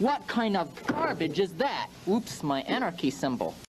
What kind of garbage is that? Oops, my anarchy symbol.